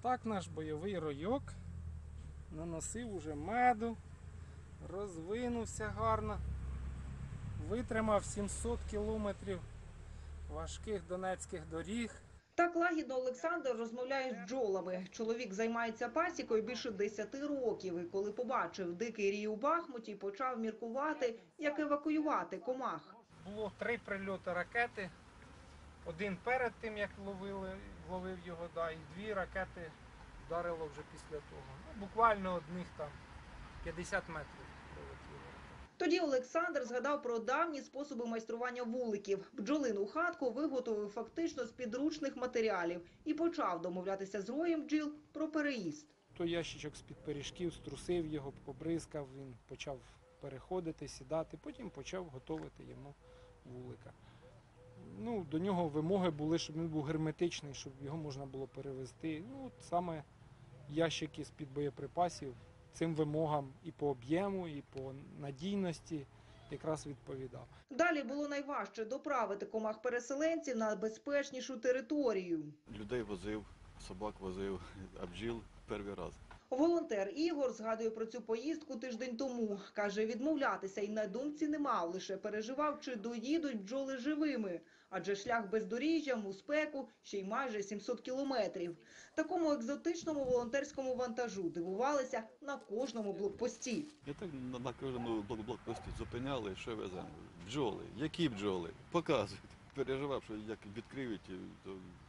Так наш бойовий ройок наносив уже меду, розвинувся гарно, витримав 700 кілометрів важких донецьких доріг. Так лагідно Олександр розмовляє з бджолами. Чоловік займається пасікою більше 10 років. І коли побачив дикий рій у Бахмуті, почав міркувати, як евакуювати комах. Було 3 прильоти ракети. Один перед тим, як ловив його, і 2 ракети вдарило вже після того. Буквально одних там 50 метрів прилетіло. Тоді Олександр згадав про давні способи майстрування вуликів. Бджолину хатку виготовив фактично з підручних матеріалів і почав домовлятися з роєм бджіл про переїзд. Той ящичок з-під пиріжків, струсив його, побризкав, він почав переходити, сідати, потім почав готувати йому вулика. До нього вимоги були, щоб він був герметичний, щоб його можна було перевезти. Саме ящики з-під боєприпасів цим вимогам і по об'єму, і по надійності якраз відповідав. Далі було найважче доправити комах-переселенців на безпечнішу територію. Людей возив, собак возив, а бджіл перший раз. Волонтер Ігор згадує про цю поїздку тиждень тому. Каже, відмовлятися і на думці не мав, лише переживав, чи доїдуть бджоли живими. Адже шлях бездоріжжям, у спеку, ще й майже 700 кілометрів. Такому екзотичному волонтерському вантажу дивувалися на кожному блокпості. Я так на кожному блокпості зупиняли, що веземо. Бджоли. Які бджоли? Показують. Переживав, що як відкриють, то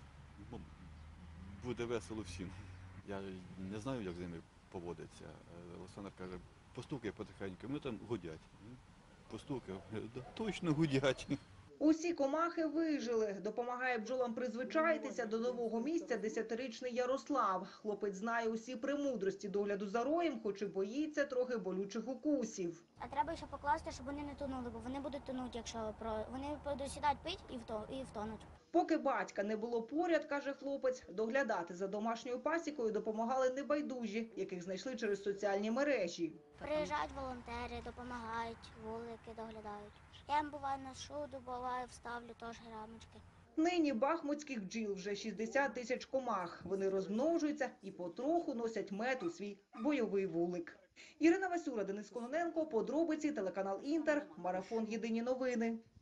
буде весело всім. Я не знаю, як з ними поводиться. Олександр каже, постукай потихеньку, вони там гудять. Постукав, точно гудять. Усі комахи вижили. Допомагає бджолам призвичаїтися до нового місця 10-річний Ярослав. Хлопець знає усі премудрості догляду за роєм, хоч і боїться трохи болючих укусів. А треба ще покласти, щоб вони не тонули, бо вони будуть тонути, якщо вони будуть сідати пить і втонуть. Поки батька не було поряд, каже хлопець, доглядати за домашньою пасікою допомагали небайдужі, яких знайшли через соціальні мережі. Приїжджають волонтери, допомагають, вулики доглядають. Я їм буває ношу, буває вставлю теж рамочки. Нині бахмутських бджіл вже 60 тисяч комах. Вони розмножуються і потроху носять мед у свій бойовий вулик. Ірина Васюра, Денис Кононенко, подробиці, телеканал Інтер, марафон «Єдині новини».